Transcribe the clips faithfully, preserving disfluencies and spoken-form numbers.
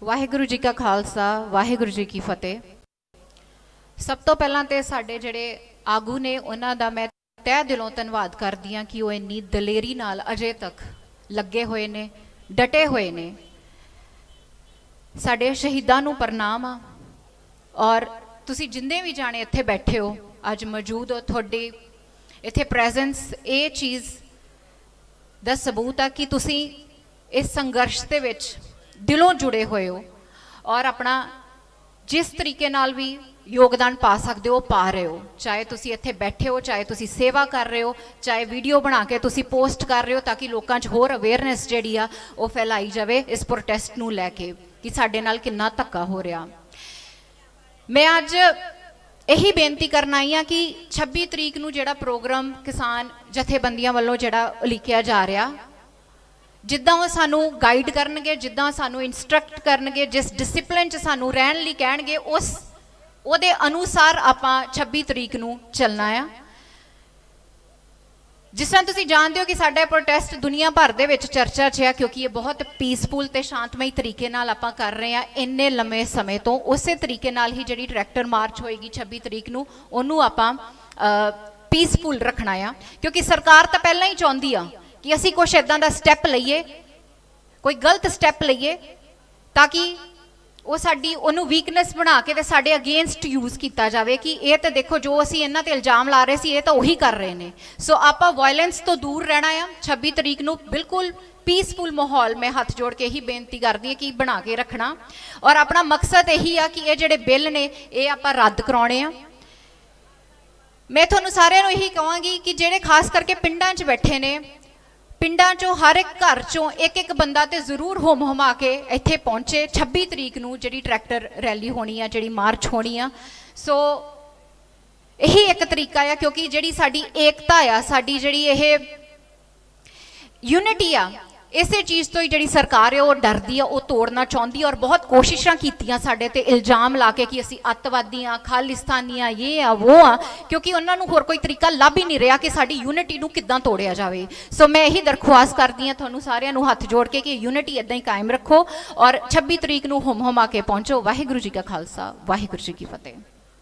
वाहिगुरु जी का खालसा वाहिगुरु जी की फतेह। सब तो पहला तो साडे जिहड़े आगू ने उन्हां दा मैं तह दिलों धन्नवाद करदी हां कि वो इन्नी दलेरी नाल अजे तक लगे हुए ने, डटे हुए ने। साडे शहीदां नूं प्रणाम आ। और तुसी जिन्ने भी जाने इत्थे बैठे हो, अज मौजूद हो, तुहाडी इत्थे प्रेजेंस ये चीज़ दा सबूत आ कि तुसी इस संघर्ष दे विच दिलों जुड़े हुए हो और अपना जिस तरीके नाल भी योगदान पा सकते हो पा रहे हो। चाहे तुसी इत्थे बैठे हो, चाहे तुसी सेवा कर रहे हो, चाहे वीडियो बना के तुसी पोस्ट कर रहे हो ताकि लोगों च होर अवेयरनेस जिहड़ी आ वो फैलाई जाए इस प्रोटेस्ट नूं लैके कि साडे नाल कितना धक्का हो रहा। मैं अज यही बेनती करना आई हाँ कि छब्बी तरीक नूं जिहड़ा प्रोग्राम किसान जथेबंदियां वालों जिहड़ा उलीकिया जा रहा, जिद्दां वो सानू गाइड करनगे, जिद्दां सानू इंस्ट्रक्ट करनगे, जिस डिसिपलिन च सानू रहन लई कहणगे, उस उहदे अनुसार आपां छब्बी तरीक नूं चलना आ। जिस तरह तुसीं जानते हो कि साडा प्रोटेस्ट दुनिया भर दे विच चर्चा च है क्योंकि ये बहुत पीसफुल ते शांतमई तरीके नाल आपां कर रहे हैं इन्ने लंबे समय तो। उस तरीके नाल ही जिहड़ी ट्रैक्टर मार्च होएगी छब्बी तरीक नूं उहनूं आपां पीसफुल रखना आ क्योंकि सरकार तां पहलां ही चाहुंदी आ कि असी कुछ इदां दा स्टैप लईए, कोई गलत स्टैप लईए ताकि वो साडी उहनूं वीकनेस बना के ते साडे अगेंस्ट यूज़ किया जाए कि ये तो देखो जो असी इन्हां ते इल्जाम ला रहे सी ये तो उही कर रहे हैं। सो आपां वायलेंस तो दूर रहना आ। छब्बी तरीक नूं बिल्कुल पीसफुल माहौल मैं हथ जोड़ के ही बेनती करदी हां कि बना के रखना और अपना मकसद यही आ कि ये जिहड़े बिल ने ये आपां रद्द कराउणे आ। मैं तुहानूं सारिआं नूं यही कहांगी कि जिहड़े खास करके पिंडां च बैठे ने, पिंडां चों हर एक घर चों एक एक बंदा तो जरूर होम हुमा के इत्थे पहुंचे छब्बी तरीक नूं जिहड़ी ट्रैक्टर रैली होनी आ, जिहड़ी मार्च होनी आ। सो यही एक तरीका आ क्योंकि जिहड़ी साडी एकता आ, साडी जिहड़ी ये यूनिटी आ, इसे चीज़ तो ही जिहड़ी सरकार है वो डरदी है, वो तोड़ना चाहती और बहुत कोशिशां कीतियां साडे ते इल्जाम ला के कि असी अतवादी हाँ, खालिस्तानी हाँ, ये आ वो आ, क्योंकि उन्होंने होर कोई तरीका लभ ही नहीं रहा कि साडी यूनिटी नूं किद्दां तोड़िया जाए। सो मैं यही दरख्वास्त करदी हां तुहानूं सारिआं नूं हथ जोड़ के कि यूनिटी इदां ही कायम रखो और छब्बी तरीक नूं हुम हुमा के पहुंचो। वाहिगुरू जी का खालसा वाहिगुरू जी की फतेह।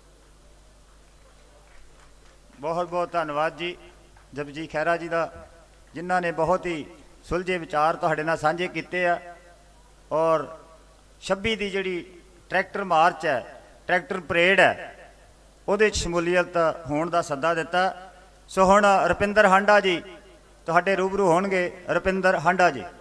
बहुत बहुत धन्यवाद जी जपजी खैरा जी का, जिन्हों ने बहुत ही सुलझे विचार तुहाडे नाल साझे कीते आ और छब्बी की जिहड़ी ट्रैक्टर मार्च है, ट्रैक्टर परेड है, उहदे शमूलीयत होने का सद्दा दिता। सो हुण रुपिंदर हांडा जी तुहाडे रूबरू होणगे। रुपिंदर हांडा जी।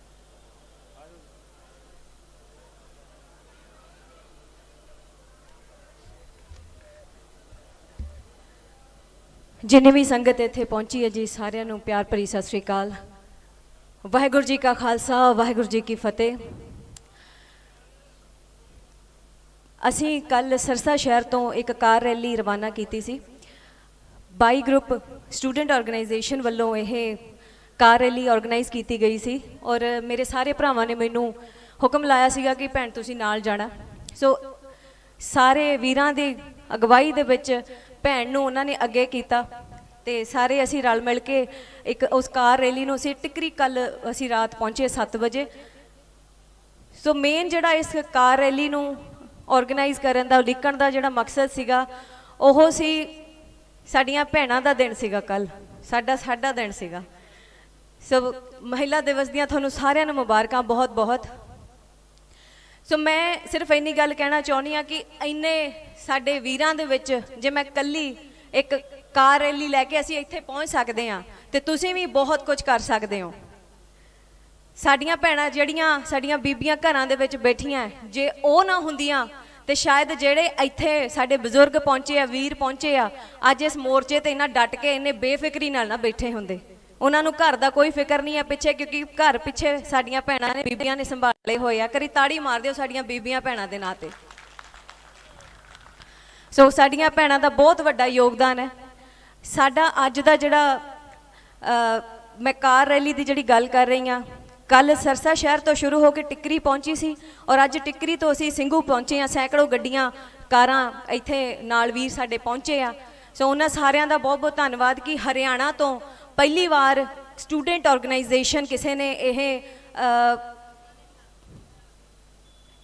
जिन्हें भी संगत इत्थे पहुंची है जी, सारिआं नूं प्यार भरी सत श्री अकाल। वाहिगुरू जी का खालसा वाहिगुरू जी की फतेह। असी कल सरसा शहर तो एक कार रैली रवाना की सी। बाई ग्रुप स्टूडेंट ऑर्गेनाइजेशन वालों यह कार रैली ऑर्गेनाइज की गई सी और मेरे सारे भरावां ने मैनू हुक्म लाया सीगा कि भैन तुसीं नाल जाना। सो सारे वीरां दी अगवाई दे विच भैन नूं उन्हां ने अगे कीता ते सारे असी रल मिल के एक उस कार रैली नूं असी टिकरी कल असी रात पहुँचे सत्त बजे। सो मेन जिहड़ा इस कार रैली नूं ऑर्गेनाइज करन दा लिखण दा जिहड़ा मकसद सीगा ओह सी साडियां भैणां दा दिन सीगा, कल साडा साडा दिन सीगा। सो महिला दिवस दियां तुहानूं सारिआं नूं मुबारकां बहुत बहुत। सो मैं सिर्फ इन्नी गल कहना चाहुंदी हां कि इन्ने साडे वीरां दे विच जे मैं कल्ली एक कार रैली लैके असीं इत्थे पहुँच सकते हाँ तो तुसीं भी बहुत कुछ कर सकते हो। साडियां भैणां जिहड़ियां साडियां बीबियां घरां दे विच बैठियां, जे ओह ना हुंदियां तो शायद जिहड़े इत्थे साडे बजुर्ग पहुंचे आ, वीर पहुंचे आ, अज इस मोर्चे ते इन्ना डट के इन्ने बेफिक्री नाल ना बैठे हुंदे। उन्हां नूं घर दा कोई फिक्र नहीं है पिछे, क्योंकि घर पिछे साडियां भैणां ने बीबियां ने संभाले होए आ। करी ताड़ी मार दिओ साडियां बीबियां भैणां दे नां ते। सो साडियां भैणां दा बहुत वड्डा योगदान है। साडा अज दा जिहड़ा मैं कार रैली की जिहड़ी गल कर रही हाँ, कल सरसा शहर तो शुरू होकर टिकरी पहुंची सी और अज टिकरी तो असी सिंघू पहुंचे हाँ। सैकड़ों गड्डियां कारां इत्थे नाल वीर साडे पहुंचे आ। सो उन्हां सारिआं दा बहुत बहुत धन्नवाद कि हरियाणा तो पहली बार स्टूडेंट ऑर्गेनाइजेशन किसी ने यह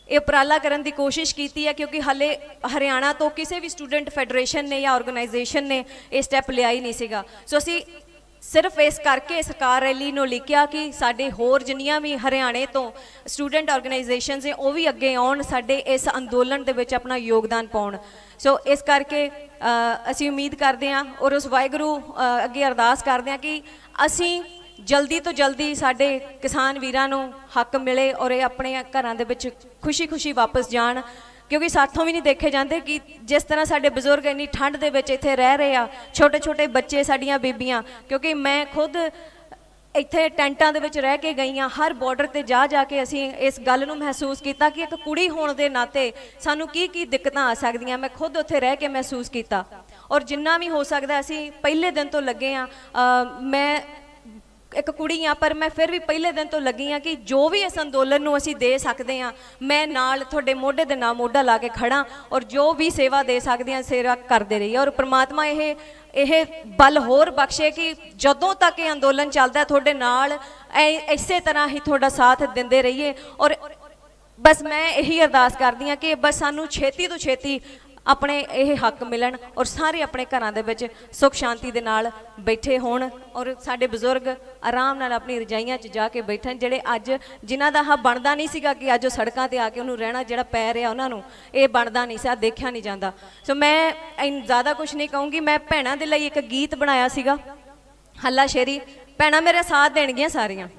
ਇਹ ਉਪਰਾਲਾ ਕਰਨ ਦੀ ਕੋਸ਼ਿਸ਼ ਕੀਤੀ ਹੈ, ਕਿਉਂਕਿ ਹਾਲੇ ਹਰਿਆਣਾ ਤੋਂ ਕਿਸੇ ਵੀ ਸਟੂਡੈਂਟ ਫੈਡਰੇਸ਼ਨ ਨੇ ਜਾਂ ਆਰਗੇਨਾਈਜੇਸ਼ਨ ਨੇ ਇਹ ਸਟੈਪ ਲਿਆ ਹੀ ਨਹੀਂ ਸੀਗਾ। ਸੋ ਅਸੀਂ ਸਿਰਫ ਇਸ ਕਰਕੇ ਇਸ ਕਾਰ ਰੈਲੀ ਨੂੰ ਲਿਖਿਆ ਕਿ ਸਾਡੇ ਹੋਰ ਜਿੰਨੀਆਂ ਵੀ ਹਰਿਆਣੇ ਤੋਂ ਸਟੂਡੈਂਟ ਆਰਗੇਨਾਈਜੇਸ਼ਨਸ ਨੇ ਉਹ ਵੀ ਅੱਗੇ ਆਉਣ, ਸਾਡੇ ਇਸ ਅੰਦੋਲਨ ਦੇ ਵਿੱਚ ਆਪਣਾ ਯੋਗਦਾਨ ਪਾਉਣ। ਸੋ ਇਸ ਕਰਕੇ ਅਸੀਂ ਉਮੀਦ ਕਰਦੇ ਹਾਂ ਔਰ ਉਸ ਵਾਹਿਗੁਰੂ ਅੱਗੇ ਅਰਦਾਸ ਕਰਦੇ ਹਾਂ ਕਿ ਅਸੀਂ ਜਲਦੀ ਤੋਂ ਜਲਦੀ ਸਾਡੇ ਕਿਸਾਨ ਵੀਰਾਂ ਨੂੰ ਹੱਕ ਮਿਲੇ ਔਰ ਇਹ ਆਪਣੇ ਘਰਾਂ ਦੇ ਵਿੱਚ ਖੁਸ਼ੀ ਖੁਸ਼ੀ ਵਾਪਸ ਜਾਣ, ਕਿਉਂਕਿ ਸਾਥੋਂ ਵੀ ਨਹੀਂ ਦੇਖੇ ਜਾਂਦੇ ਕਿ ਜਿਸ ਤਰ੍ਹਾਂ ਸਾਡੇ ਬਜ਼ੁਰਗ ਇੰਨੀ ਠੰਡ ਦੇ ਵਿੱਚ ਇੱਥੇ ਰਹਿ ਰਹੇ ਆ, ਛੋਟੇ ਛੋਟੇ ਬੱਚੇ, ਸਾਡੀਆਂ ਬੀਬੀਆਂ, ਕਿਉਂਕਿ ਮੈਂ ਖੁਦ ਇੱਥੇ ਟੈਂਟਾਂ ਦੇ ਵਿੱਚ ਰਹਿ ਕੇ ਗਈ ਹਾਂ। ਹਰ ਬਾਰਡਰ ਤੇ ਜਾ ਜਾ ਕੇ ਅਸੀਂ ਇਸ ਗੱਲ ਨੂੰ ਮਹਿਸੂਸ ਕੀਤਾ ਕਿ ਇੱਕ ਕੁੜੀ ਹੋਣ ਦੇ ਨਾਤੇ ਸਾਨੂੰ ਕੀ ਕੀ ਦਿੱਕਤਾਂ ਆ ਸਕਦੀਆਂ। ਮੈਂ ਖੁਦ ਉੱਥੇ ਰਹਿ ਕੇ ਮਹਿਸੂਸ ਕੀਤਾ ਔਰ ਜਿੰਨਾ ਵੀ ਹੋ ਸਕਦਾ ਅਸੀਂ ਪਹਿਲੇ ਦਿਨ ਤੋਂ ਲੱਗੇ ਹਾਂ। ਮੈਂ ਇੱਕ ਕੁੜੀ ਹਾਂ ਪਰ ਮੈਂ ਫਿਰ ਵੀ ਪਹਿਲੇ ਦਿਨ ਤੋਂ ਲੱਗੀ ਹਾਂ ਕਿ ਜੋ ਵੀ ਇਸ ਅੰਦੋਲਨ ਨੂੰ ਅਸੀਂ ਦੇ ਸਕਦੇ ਹਾਂ ਮੈਂ ਨਾਲ ਤੁਹਾਡੇ ਮੋਢੇ ਦੇ ਨਾਲ ਮੋਢਾ ਲਾ ਕੇ ਖੜਾਂ ਔਰ ਜੋ ਵੀ ਸੇਵਾ ਦੇ ਸਕਦੇ ਹਾਂ ਸੇਵਾ ਕਰਦੇ ਰਹੀਏ। ਔਰ ਪ੍ਰਮਾਤਮਾ ਇਹ ਇਹ ਬਲ ਹੋਰ ਬਖਸ਼ੇ ਕਿ ਜਦੋਂ ਤੱਕ ਇਹ ਅੰਦੋਲਨ ਚੱਲਦਾ ਤੁਹਾਡੇ ਨਾਲ ਇਸੇ ਤਰ੍ਹਾਂ ਹੀ ਤੁਹਾਡਾ ਸਾਥ ਦਿੰਦੇ ਰਹੀਏ। ਔਰ ਬਸ ਮੈਂ ਇਹੀ ਅਰਦਾਸ ਕਰਦੀ ਹਾਂ ਕਿ ਬਸ ਸਾਨੂੰ ਛੇਤੀ ਤੋਂ ਛੇਤੀ ਆਪਣੇ ਇਹ ਹੱਕ ਮਿਲਣ ਔਰ ਸਾਰੇ ਆਪਣੇ ਘਰਾਂ ਦੇ ਵਿੱਚ ਸੁੱਖ ਸ਼ਾਂਤੀ ਦੇ ਨਾਲ ਬੈਠੇ ਹੋਣ ਔਰ ਸਾਡੇ ਬਜ਼ੁਰਗ ਆਰਾਮ ਨਾਲ ਆਪਣੀ ਰਜਾਈਆਂ 'ਚ ਜਾ ਕੇ ਬੈਠਣ, ਜਿਹੜੇ ਅੱਜ ਜਿਨ੍ਹਾਂ ਦਾ ਹਾਂ ਬਣਦਾ ਨਹੀਂ ਸੀਗਾ ਕਿ ਅੱਜ ਉਹ ਸੜਕਾਂ 'ਤੇ ਆ ਕੇ ਉਹਨੂੰ ਰਹਿਣਾ ਜਿਹੜਾ ਪੈ ਰਿਹਾ ਉਹਨਾਂ ਨੂੰ, ਇਹ ਬਣਦਾ ਨਹੀਂ ਸੀ, ਦੇਖਿਆ ਨਹੀਂ ਜਾਂਦਾ। ਸੋ ਮੈਂ ਜ਼ਿਆਦਾ ਕੁਛ ਨਹੀਂ ਕਹੂੰਗੀ। ਮੈਂ ਭੈਣਾਂ ਦੇ ਲਈ ਇੱਕ ਗੀਤ ਬਣਾਇਆ ਸੀਗਾ, ਹੱਲਾ ਸ਼ੇਰੀ। ਭੈਣਾਂ ਮੇਰਾ ਸਾਥ ਦੇਣਗੀਆਂ ਸਾਰੀਆਂ?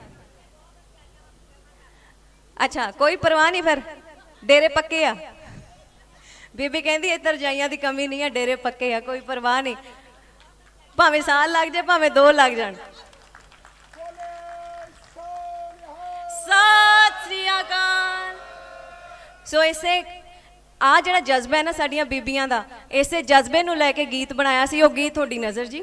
ਅੱਛਾ, ਕੋਈ ਪਰਵਾਹ ਨਹੀਂ, ਫਿਰ ਡੇਰੇ ਪੱਕੇ ਆ। ਬੀਬੀ ਕਹਿੰਦੀ ਇੱਧਰ ਰਜਾਈਆਂ ਦੀ ਕਮੀ ਨਹੀਂ ਹੈ, ਡੇਰੇ ਪੱਕੇ ਆ, ਕੋਈ ਪਰਵਾਹ ਨਹੀਂ, ਭਾਵੇਂ ਸਾਲ ਲੱਗ ਜਾਏ ਭਾਵੇਂ ਦੋ ਲੱਗ ਜਾਣ। ਸਤਿ ਸ੍ਰੀ ਅਕਾਲ। ਸੋ ਇਸੇ ਆ ਜਿਹੜਾ ਜਜ਼ਬਾ ਹੈ ਨਾ ਸਾਡੀਆਂ ਬੀਬੀਆਂ ਦਾ, ਇਸੇ ਜਜ਼ਬੇ ਨੂੰ ਲੈ ਕੇ ਗੀਤ ਬਣਾਇਆ ਸੀ। ਉਹ ਗੀਤ ਤੁਹਾਡੀ ਨਜ਼ਰ ਜੀ।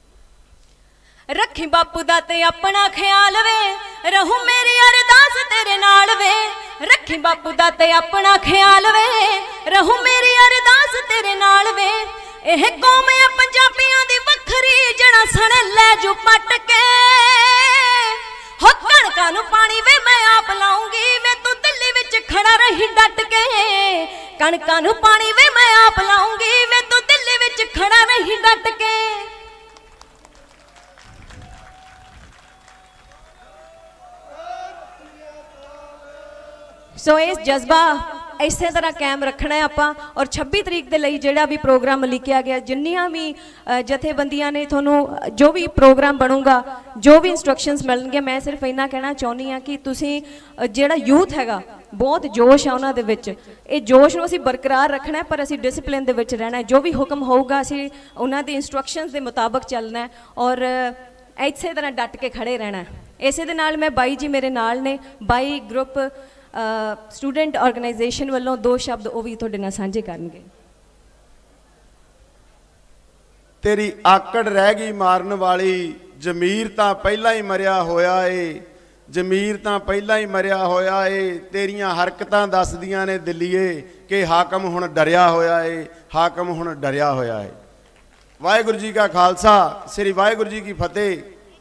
ਰੱਖੀ ਬਾਪੂ ਦਾ ਤੇ ਆਪਣਾ ਖਿਆਲ ਵੇ, ਰਹੂ ਮੇਰੀ ਅਰਦਾਸ ਤੇਰੇ ਨਾਲ ਵੇ। ਰੱਖੀ ਬਾਪੂ ਦਾ ਤੇ ਆਪਣਾ ਖਿਆਲ ਵੇ, ਰਹੂ ਮੇਰੀ ਅਰਦਾਸ ਤੇਰੇ ਨਾਲ ਵੇ। ਇਹ ਕੌਮ ਹੈ ਪੰਜਾਬੀਆਂ ਦੀ ਵੱਖਰੀ, ਜਣਾ ਸਣ ਲੈ ਜੂ ਪੱਟ ਕੇ। ਹੋ ਕਣਕਾਂ ਨੂੰ ਪਾਣੀ ਵੇ ਮੈਂ ਆਪ ਲਾਉਂਗੀ, ਵੇ ਤੂੰ ਦਿੱਲੀ ਵਿੱਚ ਖੜਾ ਰਹੀ ਡਟ ਕੇ। ਕਣਕਾਂ ਨੂੰ ਪਾਣੀ ਵੇ ਮੈਂ ਆਪ ਲਾਉਂਗੀ, ਵੇ ਤੂੰ ਦਿੱਲੀ ਵਿੱਚ ਖੜਾ ਰਹੀ ਡਟ ਕੇ। ਸੋ ਇਸ ਜਜ਼ਬਾ ਇਸੇ ਤਰ੍ਹਾਂ ਕਾਇਮ ਰੱਖਣਾ ਹੈ ਆਪਾਂ। ਔਰ ਛੱਬੀ ਤਰੀਕ ਦੇ ਲਈ ਜਿਹੜਾ ਵੀ ਪ੍ਰੋਗਰਾਮ ਲਿਖਿਆ ਗਿਆ, ਜਿੰਨੀਆਂ ਵੀ ਜਥੇਬੰਦੀਆਂ ਨੇ, ਤੁਹਾਨੂੰ ਜੋ ਵੀ ਪ੍ਰੋਗਰਾਮ ਬਣੂਗਾ, ਜੋ ਵੀ ਇੰਸਟਰਕਸ਼ਨਸ ਮਿਲਣਗੇ, ਮੈਂ ਸਿਰਫ ਇੰਨਾ ਕਹਿਣਾ ਚਾਹੁੰਦੀ ਹਾਂ ਕਿ ਤੁਸੀਂ ਜਿਹੜਾ ਯੂਥ ਹੈਗਾ ਬਹੁਤ ਜੋਸ਼ ਆ ਉਹਨਾਂ ਦੇ ਵਿੱਚ, ਇਹ ਜੋਸ਼ ਨੂੰ ਅਸੀਂ ਬਰਕਰਾਰ ਰੱਖਣਾ ਹੈ, ਪਰ ਅਸੀਂ ਡਿਸਪਲਿਨ ਦੇ ਵਿੱਚ ਰਹਿਣਾ ਹੈ। ਜੋ ਵੀ ਹੁਕਮ ਹੋਊਗਾ ਅਸੀਂ ਉਹਨਾਂ ਦੀ ਇੰਸਟਰਕਸ਼ਨਸ ਦੇ ਮੁਤਾਬਕ ਚੱਲਣਾ ਹੈ ਔਰ ਇਸੇ ਤਰ੍ਹਾਂ ਡਟ ਕੇ ਖੜੇ ਰਹਿਣਾ। ਇਸੇ ਦੇ ਨਾਲ ਮੈਂ ਬਾਈ ਜੀ ਮੇਰੇ ਨਾਲ ਨੇ, ਬਾਈ ਗਰੁੱਪ ਸਟੂਡੈਂਟ ਆਰਗੇਨਾਈਜੇਸ਼ਨ ਵੱਲੋਂ ਦੋ ਸ਼ਬਦ ਉਹ ਵੀ ਤੁਹਾਡੇ ਨਾਲ ਸਾਂਝੇ ਕਰਨਗੇ। ਤੇਰੀ ਆਕੜ ਰਹਿ ਗਈ ਮਾਰਨ ਵਾਲੀ, ਜ਼ਮੀਰ ਤਾਂ ਪਹਿਲਾਂ ਹੀ ਮਰਿਆ ਹੋਇਆ ਏ, ਜ਼ਮੀਰ ਤਾਂ ਪਹਿਲਾਂ ਹੀ ਮਰਿਆ ਹੋਇਆ ਏ। ਤੇਰੀਆਂ ਹਰਕਤਾਂ ਦੱਸਦੀਆਂ ਨੇ ਦਿੱਲੀਏ ਕਿ ਹਾਕਮ ਹੁਣ ਡਰਿਆ ਹੋਇਆ ਏ, ਹਾਕਮ ਹੁਣ ਡਰਿਆ ਹੋਇਆ ਏ। ਵਾਹਿਗੁਰੂ ਜੀ ਕਾ ਖਾਲਸਾ, ਸ੍ਰੀ ਵਾਹਿਗੁਰੂ ਜੀ ਕੀ ਫਤਿਹ।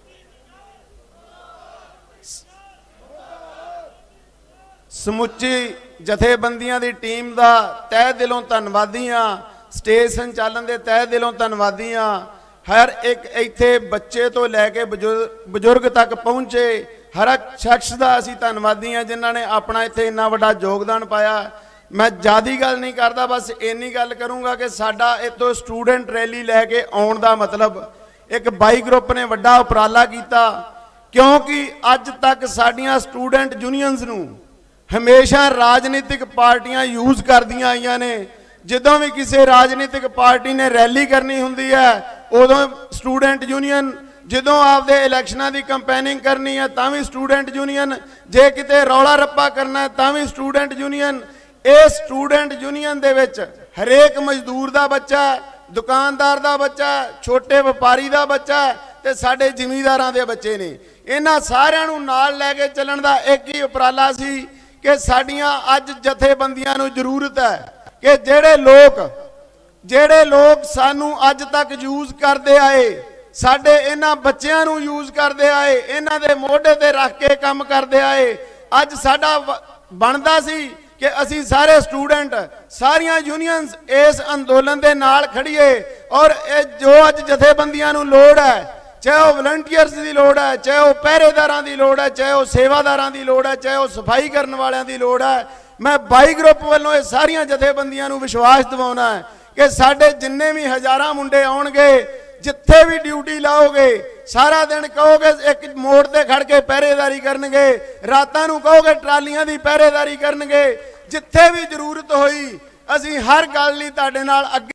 ਸਮੁੱਚੀ ਜਥੇਬੰਦੀਆਂ ਦੀ ਟੀਮ ਦਾ ਤਹਿ ਦਿਲੋਂ ਧੰਨਵਾਦੀ ਹਾਂ, ਸਟੇਜ ਸੰਚਾਲਨ ਦੇ ਤਹਿ ਦਿਲੋਂ ਧੰਨਵਾਦੀ ਹਾਂ। ਹਰ ਇੱਕ ਇੱਥੇ ਬੱਚੇ ਤੋਂ ਲੈ ਕੇ ਬਜ਼ੁਰਗ ਤੱਕ ਪਹੁੰਚੇ ਹਰ ਇੱਕ ਸ਼ਖਸ ਦਾ ਅਸੀਂ ਧੰਨਵਾਦੀ ਹਾਂ ਜਿਨ੍ਹਾਂ ਨੇ ਆਪਣਾ ਇੱਥੇ ਇੰਨਾ ਵੱਡਾ ਯੋਗਦਾਨ ਪਾਇਆ। ਮੈਂ ਜ਼ਿਆਦਾ ਗੱਲ ਨਹੀਂ ਕਰਦਾ, ਬਸ ਇੰਨੀ ਗੱਲ ਕਰੂੰਗਾ ਕਿ ਸਾਡਾ ਇੱਥੋਂ ਸਟੂਡੈਂਟ ਰੈਲੀ ਲੈ ਕੇ ਆਉਣ ਦਾ ਮਤਲਬ ਇੱਕ ਬਾਈ ਗਰੁੱਪ ਨੇ ਵੱਡਾ ਉਪਰਾਲਾ ਕੀਤਾ, ਕਿਉਂਕਿ ਅੱਜ ਤੱਕ ਸਾਡੀਆਂ ਸਟੂਡੈਂਟ ਯੂਨੀਅਨਸ ਨੂੰ ਹਮੇਸ਼ਾ ਰਾਜਨੀਤਿਕ ਪਾਰਟੀਆਂ ਯੂਜ਼ ਕਰਦੀਆਂ ਆਈਆਂ ਨੇ। ਜਦੋਂ ਵੀ ਕਿਸੇ ਰਾਜਨੀਤਿਕ ਪਾਰਟੀ ਨੇ ਰੈਲੀ ਕਰਨੀ ਹੁੰਦੀ ਹੈ ਉਦੋਂ ਸਟੂਡੈਂਟ ਯੂਨੀਅਨ, ਜਦੋਂ ਆਪਦੇ ਇਲੈਕਸ਼ਨਾਂ ਦੀ ਕੰਪੇਨਿੰਗ ਕਰਨੀ ਹੈ ਤਾਂ ਵੀ ਸਟੂਡੈਂਟ ਯੂਨੀਅਨ, ਜੇ ਕਿਤੇ ਰੌਲਾ ਰੱਪਾ ਕਰਨਾ ਹੈ ਤਾਂ ਵੀ ਸਟੂਡੈਂਟ ਯੂਨੀਅਨ। ਇਹ ਸਟੂਡੈਂਟ ਯੂਨੀਅਨ ਦੇ ਵਿੱਚ ਹਰੇਕ ਮਜ਼ਦੂਰ ਦਾ ਬੱਚਾ, ਦੁਕਾਨਦਾਰ ਦਾ ਬੱਚਾ, ਛੋਟੇ ਵਪਾਰੀ ਦਾ ਬੱਚਾ ਤੇ ਸਾਡੇ ਜ਼ਿਮੀਂਦਾਰਾਂ ਦੇ ਬੱਚੇ ਨੇ। ਇਹਨਾਂ ਸਾਰਿਆਂ ਨੂੰ ਨਾਲ ਲੈ ਕੇ ਚੱਲਣ ਦਾ ਇੱਕ ਹੀ ਉਪਰਾਲਾ ਸੀ ਕਿ ਸਾਡੀਆਂ ਅੱਜ ਜਥੇਬੰਦੀਆਂ ਨੂੰ ਜ਼ਰੂਰਤ ਹੈ ਕਿ ਜਿਹੜੇ ਲੋਕ ਜਿਹੜੇ ਲੋਕ ਸਾਨੂੰ ਅੱਜ ਤੱਕ ਯੂਜ਼ ਕਰਦੇ ਆਏ, ਸਾਡੇ ਇਹਨਾਂ ਬੱਚਿਆਂ ਨੂੰ ਯੂਜ਼ ਕਰਦੇ ਆਏ, ਇਹਨਾਂ ਦੇ ਮੋਢੇ ਤੇ ਰੱਖ ਕੇ ਕੰਮ ਕਰਦੇ ਆਏ, ਅੱਜ ਸਾਡਾ ਬਣਦਾ ਸੀ कि असी सारे स्टूडेंट सारिया यूनियंस इस अंदोलन के नाल खड़िए और जो अज जथेबंदियां नूं लोड़ है, चाहे वह वलंटियर्स की लोड़ है, चाहे वह पहरेदारां की लोड़ है, चाहे वह सेवादारां की लोड़ है, चाहे वह सफाई करने वालियां की लोड़ है, मैं बाई ग्रुप वालों ये सारिया जथेबंदियां नूं विश्वास दिवाउणा है कि साडे जिन्ने भी हज़ारां मुंडे आउणगे, जिथे भी ड्यूटी लाओगे, सारा दिन कहोगे एक मोड़ ते खड़ के पहरेदारी करनगे, रातां नूं कहोगे ट्रालियां दी पहरेदारी करनगे, जिथे भी जरूरत होई असीं हर गल लई तुहाडे नाल अगे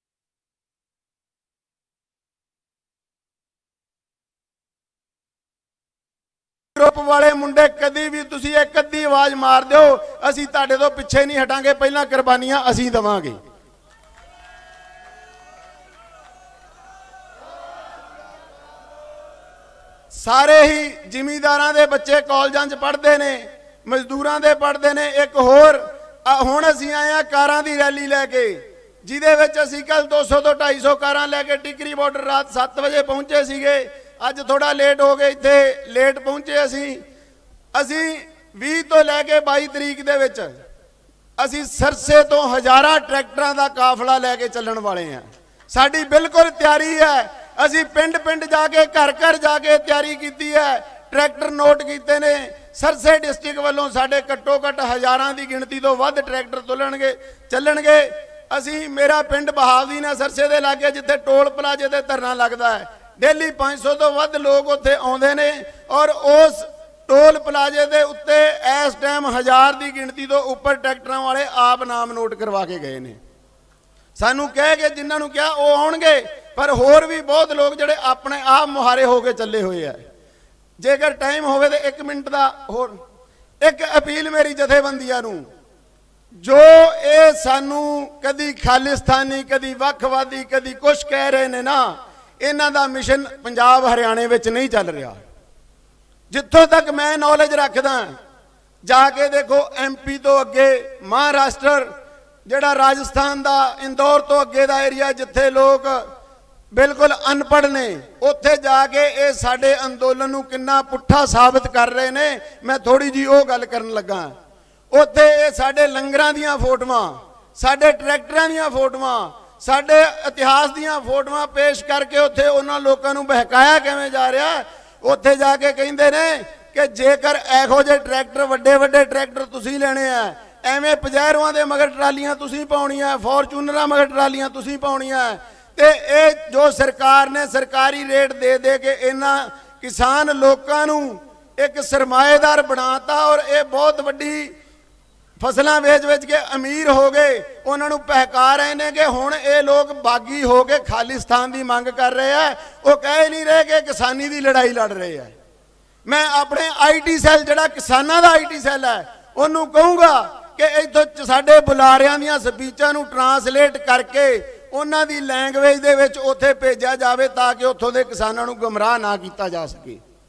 ग्रुप वाले मुंडे कदी भी तुसी एक अद्धी आवाज मार दो, असीं तुहाडे तों पिछे नहीं हटांगे, पहलां कुर्बानियां असीं देवांगे। सारे ही जिमीदारां दे बच्चे कॉलेजां च पढ़दे ने, मजदूरां दे पढ़दे ने। एक होर हुण असीं आए हां कारां दी रैली लैके, जिहदे विच असीं कल दो सौ तो ढाई सौ कारां लैके टिकरी बॉर्डर रात सत्त बजे पहुंचे सीगे। अज थोड़ा लेट हो गए, इत्थे लेट पहुंचे असीं असीं बीस तो लैके बाई तरीक दे विच असीं सरसे तो हज़ारां ट्रैक्टरां दा काफला लैके चलण वाले हैं। साडी बिल्कुल तैयारी है, असीं पिंड पिंड जाके घर घर जाके तैयारी की है, ट्रैक्टर नोट किए ने। सरसे डिस्ट्रिक्ट वालों साढ़े घट्टो घट्ट हज़ारां की गिणती तो वध ट्रैक्टर तुलणगे चलणगे। असीं मेरा पिंड बहावदीन सरसे दे लागे जिथे टोल प्लाजे ते धरना लगता है, डेली पाँच सौ तो वध लोग उत्थे आउंदे ने और उस टोल प्लाजे दे उत्ते इस टाइम हज़ार की गिणती तो उपर ट्रैक्टरां वाले आप नाम नोट करवा के गए ने। सानू कह के जिन्हां नूं कहा वो आउणगे, पर होर भी बहुत लोग जिहड़े अपने आप मुहारे हो के चले हुए है। जेकर टाइम होवे तो एक मिनट का होर एक अपील मेरी जथेबंदियां नूं, जो ये सानू कदी खालिस्तानी कदी वखवादी कदी कुछ कह रहे ने ना, इन्हां दा मिशन पंजाब हरियाणे विच नहीं चल रहा। जिथों तक मैं नॉलेज रखदा, जाके देखो एम पी तो अगे महाराष्ट्र जिहड़ा राजस्थान का इंदौर तो अगे का एरिया जिथे लोग बिल्कुल अनपढ़ ने, उत्थे जाके ये साडे अंदोलन नूं किन्ना पुट्ठा साबित कर रहे ने। मैं थोड़ी जी वो गल करन लगा। उत्थे ये साडे लंगरां दीयां फोटोआं, साडे ट्रैक्टरां दीयां फोटोआं, साडे इतिहास दीयां फोटोआं पेश करके उत्थे उन्हां लोकां नूं बहकाया किवें जा रहा। उत्थे जाके कहिंदे ने कि जेकर इहो जे ट्रैक्टर वड्डे वड्डे ट्रैक्टर तुसीं लेने आ, एवें पजैरों के मगर ट्रालियां तुसीं पाउणियां, फॉर्चूनरां मगर ट्रालियां तुसीं पाउणियां, ते ये जो सरकार ने सरकारी रेट दे दे के इन्हां किसान लोकां नूं एक सरमाएदार बनाता और ये बहुत वड्डी फसलां वेच वेच के अमीर हो गए। उन्हां नूं बहका रहे ने कि हुण ये लोग बागी हो के खालिस्तान की मंग कर रहे हैं, वो कह नहीं रहे कि किसानी की लड़ाई लड़ रहे हैं। मैं अपने आई टी सैल जिहड़ा किसानां दा आई टी सैल है उन्होंने कहूँगा कि इत्थों साडे बुलारियां दीयां स्पीचां नूं ट्रांसलेट करके उन्हां दी लैंगवेज दे विच उत्थे भेजा जाए ताकि उत्थों दे किसानां नूं गुमराह ना किया जा सके।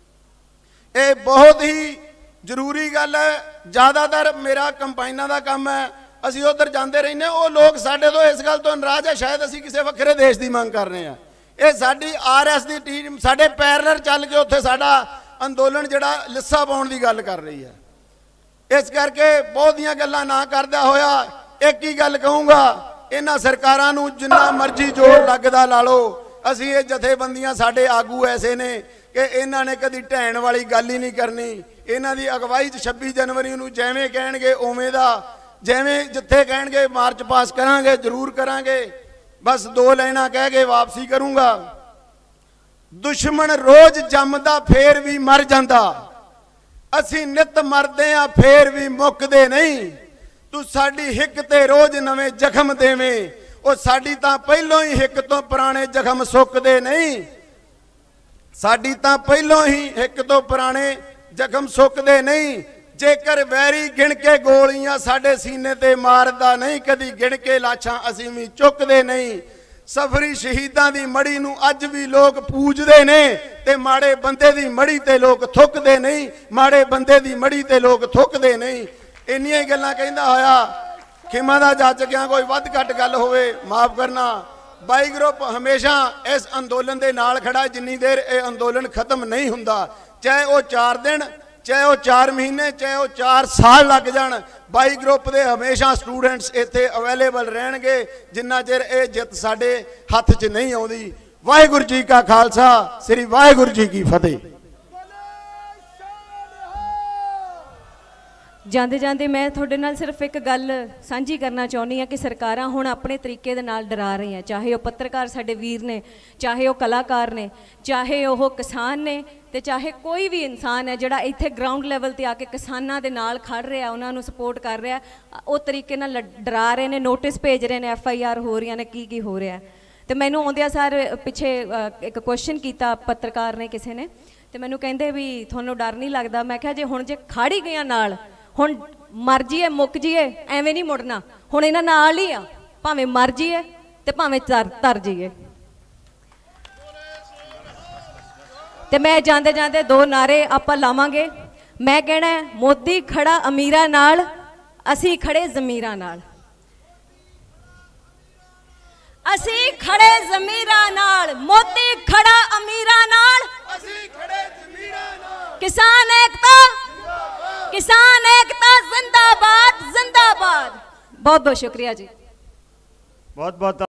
ये बहुत ही जरूरी गल है। ज़्यादातर मेरा कंपाइनां दा काम है, असीं उधर जाते रहने, वो लोग साडे तो इस गल तो नाराज़ है शायद असीं किसी वखरे देश की मंग कर रहे हैं। ये साडी आर एस की टीम साडे पैरलर चल के उत्थे साडा अंदोलन जिहड़ा लिस्सा पाउण दी गल कर रही है। इस करके बहुत दियां गल्लां ना करदा होया एक ही गल कहूँगा, इन्हां सरकारां नूं जिन्ना मर्जी जोर लगदा ला लो, असीं ये जथेबंदियां साडे आगू ऐसे ने कि इन्हां ने कदी ढैण वाली गल ही नहीं करनी। इन्हां दी अगवाई च छब्बी जनवरी नूं जिवें कहणगे उवें दा, जिवें जिथे कहणगे मार्च पास करांगे जरूर करांगे। बस दो लाइनां कह के वापसी करूँगा। दुश्मन रोज जमदा फेर भी मर जांदा, असीं नित मरदे आ फेर भी मुकदे नहीं। तू साडी हिक ते रोज नवे जख्म देवें, वो साडी तां पहलों ही हिक तो पुराने जख्म सुकदे नहीं। साडी तां पहलों ही हिक तो पुराने जख्म सुकदे नहीं। जेकर वैरी गिण के गोलियां साडे सीने ते मारदा नहीं, कदी गिण के लाशां असीं भी चुकदे नहीं। सफरी शहीदां दी मड़ी नूं अज भी लोग पूजदे ने ते माड़े बंदे दी मड़ी ते लोग थुकदे नहीं, माड़े बंदे दी मड़ी ते लोग थुकदे नहीं। इन्नियां ही गल्लां कहंदा होया खिमा दा जज गया, कोई वध घट गल होवे माफ करना। बाई ग्रुप हमेशा इस अंदोलन दे नाल खड़ा, जिन्नी देर ये अंदोलन खत्म नहीं हुंदा, चाहे वो चार दिन ਚਾਹੇ ਉਹ ਚਾਰ ਮਹੀਨੇ ਚਾਹੇ ਉਹ ਚਾਰ ਸਾਲ ਲੱਗ ਜਾਣ, ਬਾਈ ਗਰੁੱਪ ਦੇ ਹਮੇਸ਼ਾ ਸਟੂਡੈਂਟਸ ਇੱਥੇ ਅਵੇਲੇਬਲ ਰਹਿਣਗੇ ਜਿੰਨਾ ਚਿਰ ਇਹ ਜਿੱਤ ਸਾਡੇ ਹੱਥ 'ਚ ਨਹੀਂ ਆਉਂਦੀ। ਵਾਹਿਗੁਰੂ ਜੀ ਕਾ ਖਾਲਸਾ, ਸ੍ਰੀ ਵਾਹਿਗੁਰੂ ਜੀ ਕੀ ਫਤਿਹ। ਜਾਂਦੇ ਜਾਂਦੇ ਮੈਂ ਤੁਹਾਡੇ ਨਾਲ ਸਿਰਫ ਇੱਕ ਗੱਲ ਸਾਂਝੀ ਕਰਨਾ ਚਾਹੁੰਦੀ ਹਾਂ ਕਿ ਸਰਕਾਰਾਂ ਹੁਣ ਆਪਣੇ ਤਰੀਕੇ ਦੇ ਨਾਲ ਡਰਾ ਰਹੀਆਂ, ਚਾਹੇ ਉਹ ਪੱਤਰਕਾਰ ਸਾਡੇ ਵੀਰ ਨੇ, ਚਾਹੇ ਉਹ ਕਲਾਕਾਰ ਨੇ, ਚਾਹੇ ਉਹ ਕਿਸਾਨ ਨੇ, ਤੇ ਚਾਹੇ ਕੋਈ ਵੀ ਇਨਸਾਨ ਹੈ ਜਿਹੜਾ ਇੱਥੇ ਗਰਾਊਂਡ ਲੈਵਲ ਤੇ ਆ ਕੇ ਕਿਸਾਨਾਂ ਦੇ ਨਾਲ ਖੜ ਰਿਹਾ, ਉਹਨਾਂ ਨੂੰ ਸਪੋਰਟ ਕਰ ਰਿਹਾ, ਉਹ ਤਰੀਕੇ ਨਾਲ ਡਰਾ ਰਹੇ ਨੇ, ਨੋਟਿਸ ਭੇਜ ਰਹੇ ਨੇ, ਐਫ ਆਈ ਆਰ ਹੋ ਰਹੀਆਂ ਨੇ, ਕੀ ਕੀ ਹੋ ਰਿਹਾ। ਤੇ ਮੈਨੂੰ ਆਉਂਦਿਆਂ ਸਾਰ ਪਿੱਛੇ ਇੱਕ ਕੁਐਸਚਨ ਕੀਤਾ ਪੱਤਰਕਾਰ ਨੇ ਕਿਸੇ ਨੇ, ਤੇ ਮੈਨੂੰ ਕਹਿੰਦੇ ਵੀ ਤੁਹਾਨੂੰ ਡਰ ਨਹੀਂ ਲੱਗਦਾ? ਮੈਂ ਕਿਹਾ ਜੇ ਹੁਣ ਜੇ ਖੜ ਹੀ ਗਿਆ ਨਾਲ, ਹੁਣ ਮਰ ਜੀਏ ਮੁੱਕ ਜੀਏ ਐਵੇਂ ਨਹੀਂ ਮੁੜਨਾ, ਹੁਣ ਇਹਨਾਂ ਨਾਲ ਹੀ ਆ, ਭਾਵੇਂ ਮਰ ਜੀਏ ਤੇ ਭਾਵੇਂ ਤਰ ਤਰ ਜੀਏ। ਤੇ ਮੈਂ ਜਾਂਦੇ ਜਾਂਦੇ ਦੋ ਨਾਰੇ ਆਪਾਂ ਲਾਵਾਂਗੇ। ਮੈਂ ਕਹਿਣਾ ਮੋਦੀ ਖੜਾ ਅਮੀਰਾਂ ਨਾਲ, ਅਸੀਂ ਖੜੇ ਜ਼ਮੀਰਾਂ ਨਾਲ। ਅਸੀਂ ਖੜੇ ਜ਼ਮੀਰਾਂ ਨਾਲ, ਮੋਦੀ ਖੜਾ ਅਮੀਰਾਂ ਨਾਲ, ਅਸੀਂ ਖੜੇ ਜ਼ਮੀਰਾਂ ਨਾਲ। ਕਿਸਾਨ ਏਕਤਾ, किसान एकता जिंदाबाद जिंदाबाद। बहुत बहुत शुक्रिया जी। बहुत बहुत